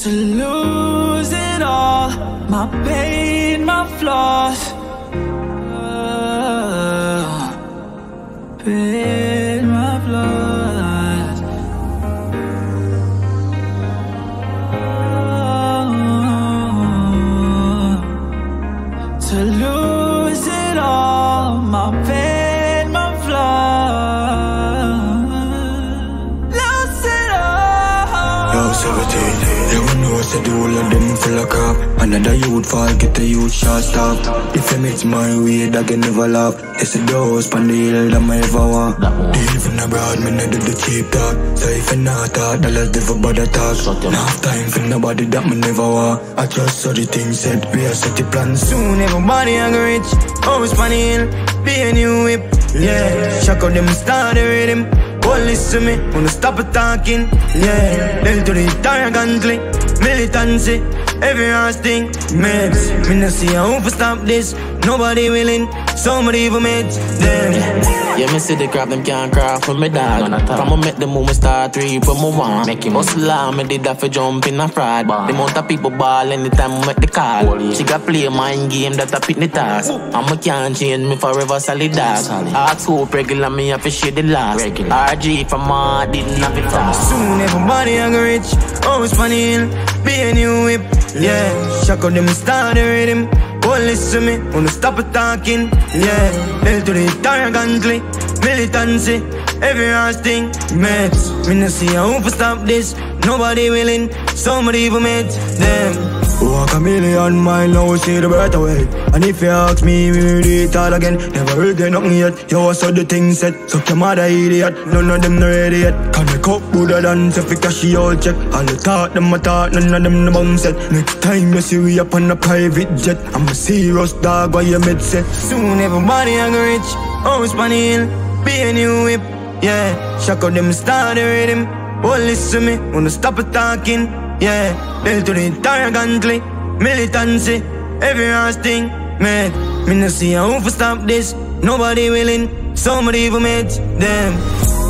To lose it all, my pain, my flaws. Pain, my flaws. To lose it all, my pain, my flaws. Lose it all. Yo, 17. You know what's the whole of them full of crap. Another youth fall, get the youth shot stop. If you meet my way, that can never laugh. It's the doors, pan the hill that I ever want. Even abroad, me not do the cheap talk. So if you not talk, the less never bother talk. Enough time for nobody that me never want. I just saw the things said, we are set the plan. Soon everybody I go rich. Always pan the hill, be a new whip. Yeah, shock out them start the rhythm. Won't listen to me, wanna stop it talking. Yeah, then to the arrogantly militancy, every last thing. Mates, me no see how to stop this. Nobody willing, somebody even made them. Yeah, me see the crap, them can't craft for me dog. From me make the move, me start reap when me want. Make him hustle on, me did that for jump in a fraud. The amount of people ball anytime we make the call. She got play a mind game that I pick the task. And me can't change me forever solid dog. Ask hope regular, me have to share the last. RG from my didn't have it fast. Soon everybody I go rich, always pan the hill, be a new whip. Yeah, shock out them start the rhythm. Won't listen to me, wanna stop it talking. Yeah, then to the arrogantly militancy, every last thing. Mates, me no see how to stop this. Nobody willing, somebody even made them. Walk a million miles, now we see the better way. And if you ask me, we will do it all again. Never regret nothing yet, yo, I saw the thing set. Suck your mother idiot, none of them not ready yet. Can make up Buddha dance if you cash your check. All the talk, them a talk, none of them no bounce set. Next time you see we up on a private jet, I'm a serious dog, why you mid set. Soon everybody I go rich, always pan the hill, be a new whip. Yeah, shock out them start the rhythm. Won't listen to me, wanna stop it talking. Yeah, then to the arrogantly militancy, every last thing. Man, me no see how to stop this. Nobody willing, somebody even made them.